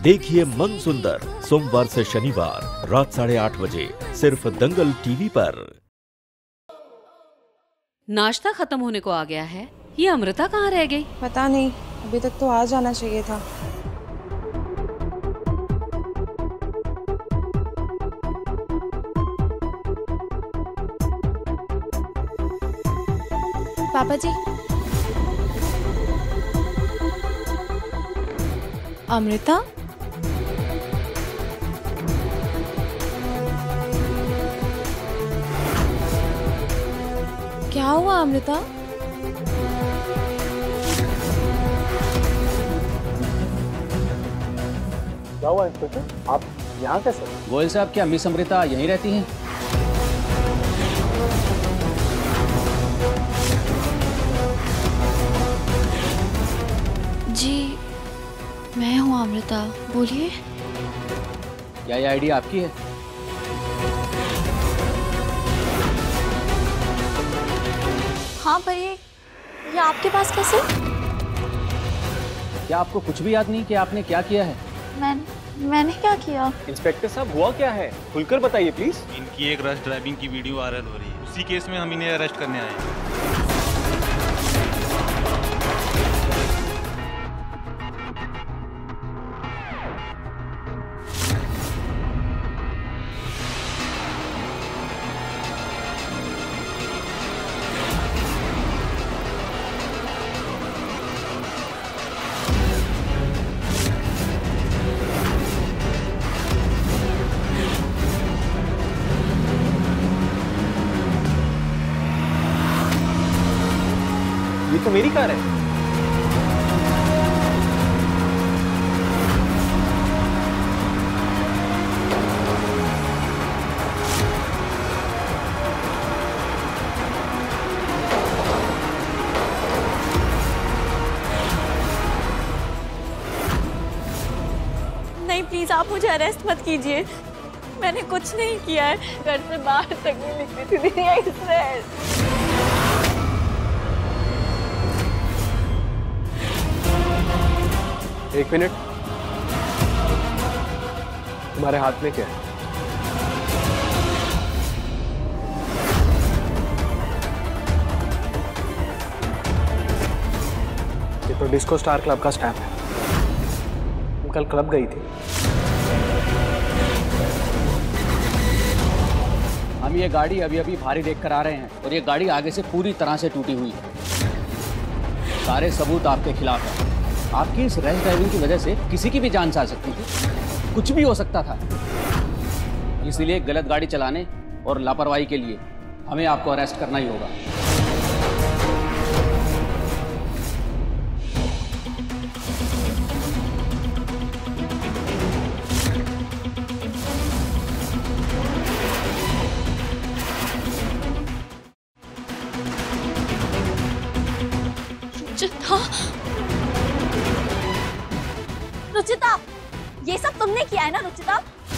देखिए मन सुंदर सोमवार से शनिवार रात 8:30 बजे सिर्फ दंगल टीवी पर। नाश्ता खत्म होने को आ गया है। ये अमृता कहाँ रह गई? पता नहीं, अभी तक तो आ जाना चाहिए था। पापा जी, अमृता? क्या हुआ अमृता? क्या हुआ इंस्पेक्टर, आप यहाँ कैसे? गोयल साहब, क्या मिस अमृता यहीं रहती हैं? जी मैं हूँ अमृता, बोलिए। क्या ये आईडी आपकी है? हाँ पर ये आपके पास कैसे? क्या आपको कुछ भी याद नहीं कि आपने क्या किया है? मैंने क्या किया? इंस्पेक्टर साहब, हुआ क्या है, खुलकर बताइए प्लीज। इनकी एक रश ड्राइविंग की वीडियो वायरल हो रही है, उसी केस में हम इन्हें अरेस्ट करने आए हैं। ये तो मेरी कार है। नहीं प्लीज, आप मुझे अरेस्ट मत कीजिए। मैंने कुछ नहीं किया है, घर से बाहर तक नहीं निकली थी दीदी, इससे। एक मिनट, तुम्हारे हाथ में क्या है? ये तो डिस्को स्टार क्लब का स्टैम्प है। तुम कल क्लब गई थी। हम ये गाड़ी अभी अभी भारी देख कर आ रहे हैं और ये गाड़ी आगे से पूरी तरह से टूटी हुई है। सारे सबूत आपके खिलाफ हैं। आपकी इस रैश ड्राइविंग की वजह से किसी की भी जान जा सकती थी, कुछ भी हो सकता था। इसलिए गलत गाड़ी चलाने और लापरवाही के लिए हमें आपको अरेस्ट करना ही होगा। रुचिता, ये सब तुमने किया है ना रुचिता?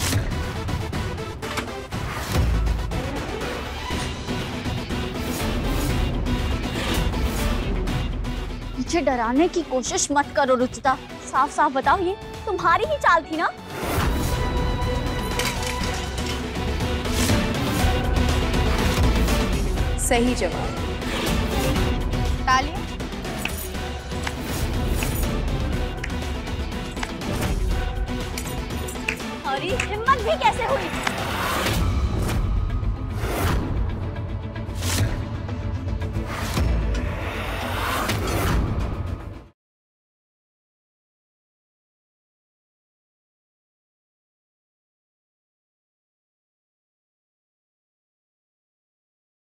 मुझे डराने की कोशिश मत करो रुचिता, साफ साफ बताओ, ये तुम्हारी ही चाल थी ना? सही जवाब। तालियां। और हिम्मत भी कैसे हुई?